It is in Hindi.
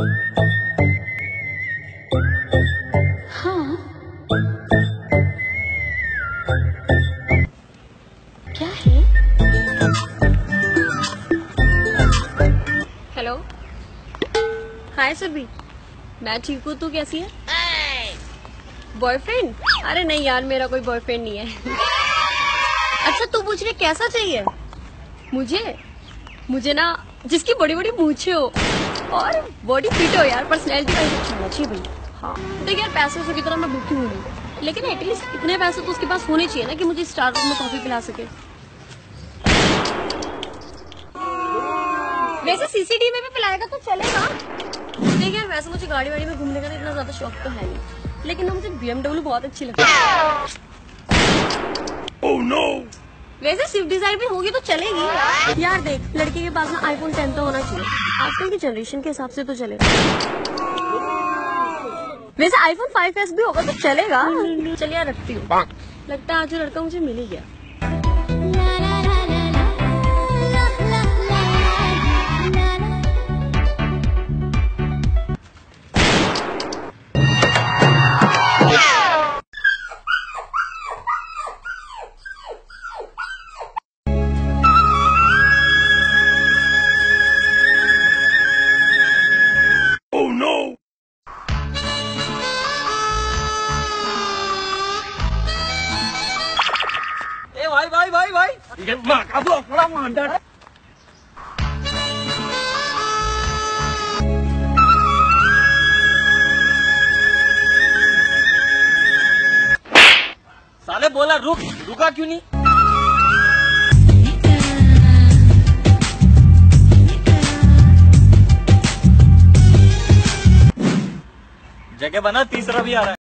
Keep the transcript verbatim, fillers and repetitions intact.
हाँ, क्या है? Hello, hi Surabhi. मैं ठीक हूँ, तू कैसी है? बॉयफ्रेंड? अरे नहीं यार, मेरा कोई बॉयफ्रेंड नहीं है। अच्छा तू पूछ रही कैसा चाहिए? मुझे मुझे ना जिसकी बड़ी बड़ी मूछें हो और बॉडी फिट हो यार, पर्सनैलिटी वाइज अच्छा होना चाहिए भाई। हाँ देख यार, पैसे से की तरह मैं भूखी हूँ नहीं, लेकिन एटलीस्ट इतने पैसे तो उसके पास होने चाहिए ना कि मुझे स्टारबक्स में कॉफी पिला सके। वैसे सीसीटीवी में भी पिलाएगा तो चलेगा। देख यार, वैसे मुझे गाड़ी वाड़ी में घूमने का तो इतना ज्यादा शौक तो है नहीं, लेकिन ना मुझे बीएमडब्ल्यू बहुत अच्छी लगती है। Oh no! वैसे स्विफ्ट डिजायर भी होगी तो चलेगी यार। देख, लड़के के पास ना आईफोन टेन तो होना चाहिए, आजकल की जनरेशन के हिसाब से तो चलेगा। वैसे आईफोन फाइव एस भी होगा तो चलेगा। चलिए यार, रखती हूँ। लगता है आज लड़का मुझे मिल ही गया। Oh no! ए भाई भाई भाई भाई ये माँ का ब्लॉक बड़ा मांडा है। साले बोला रुक, रुका क्यों नहीं? जगह बना, तीसरा भी आ रहा है।